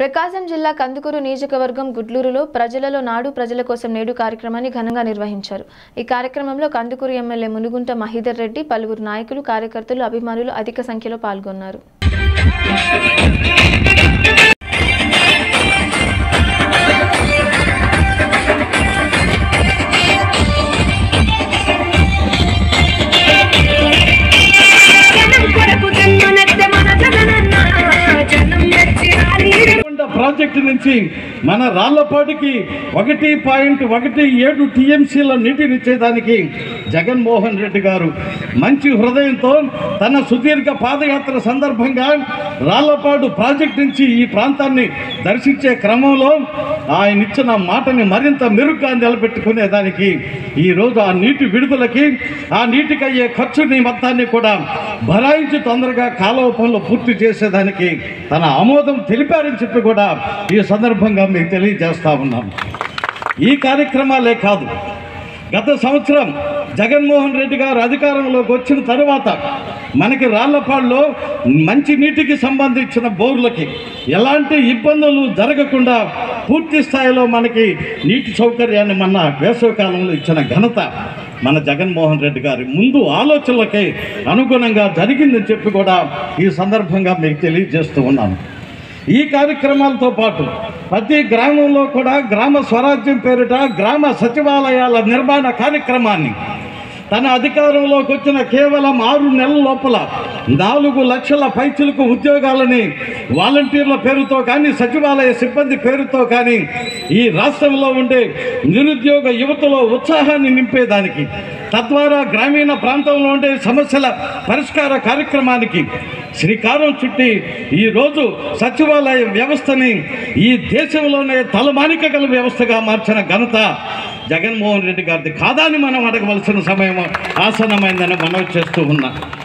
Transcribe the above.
ప్రకాశం జిల్లా కందుకూరు నియోజకవర్గం గుడ్లూరులో ప్రజలలో నాడు ప్రజల కోసం నేడు కార్యక్రమాన్ని ఘనంగా నిర్వహించారు। ఈ కార్యక్రమంలో కందుకూరు ఎమ్మెల్యే మునుగుంట మహీధర్ రెడ్డి, పలువురు నాయకులు, కార్యకర్తలు, అభిమానులు అధిక సంఖ్యలో పాల్గొన్నారు। ప్రాజెక్టు నుంచి మన రాళ్లపాటికి 1.17 టీఎంసీల నీటినిచ్చేదానికి జగన్మోహన్ రెడ్డి గారు మంచి హృదయంతో తన సుదీర్ఘ పాదయాత్ర సందర్భంగా రాళ్లపాడు ప్రాజెక్టు నుంచి ఈ ప్రాంతాన్ని దర్శించే క్రమంలో ఆయన ఇచ్చిన మాటని మరింత మెరుగ్గా నిలబెట్టుకునేదానికి ఈరోజు ఆ నీటి విడుదలకి, ఆ నీటికి అయ్యే ఖర్చుని మొత్తాన్ని కూడా భరాయించి తొందరగా కాలువ పనులు పూర్తి చేసేదానికి తన ఆమోదం తెలిపారని చెప్పి కూడా ఈ సందర్భంగా మీకు తెలియజేస్తా ఉన్నాం। ఈ కార్యక్రమాలే కాదు, గత సంవత్సరం జగన్మోహన్ రెడ్డి గారు అధికారంలోకి వచ్చిన తర్వాత మనకి రాళ్లపాడులో మంచి నీటికి సంబంధించిన బోర్లకి ఎలాంటి ఇబ్బందులు జరగకుండా పూర్తి స్థాయిలో మనకి నీటి సౌకర్యాన్ని మన వేసవికాలంలో ఇచ్చిన ఘనత మన జగన్మోహన్ రెడ్డి గారి ముందు ఆలోచనలకే అనుగుణంగా జరిగిందని చెప్పి కూడా ఈ సందర్భంగా మీకు తెలియజేస్తూ ఉన్నాను। ఈ కార్యక్రమాలతో పాటు ప్రతి గ్రామంలో కూడా గ్రామ స్వరాజ్యం పేరిట గ్రామ సచివాలయాల నిర్మాణ కార్యక్రమాన్ని తన అధికారంలోకి వచ్చిన కేవలం 6 నెలల లోపల 4 లక్షల పైచిలకు ఉద్యోగాలని వాలంటీర్ల పేరుతో కానీ, సచివాలయ సిబ్బంది పేరుతో కానీ ఈ రాష్ట్రంలో ఉండే నిరుద్యోగ యువతలో ఉత్సాహాన్ని నింపేదానికి, తద్వారా గ్రామీణ ప్రాంతంలో ఉండే సమస్యల పరిష్కార కార్యక్రమానికి శ్రీకారం చుట్టి ఈరోజు సచివాలయ వ్యవస్థని ఈ దేశంలోనే తలమానిక గల వ్యవస్థగా మార్చిన ఘనత జగన్మోహన్ రెడ్డి గారిది కాదని మనం అడగవలసిన సమయం ఆసన్నమైందని మనవి చేస్తూ ఉన్నా।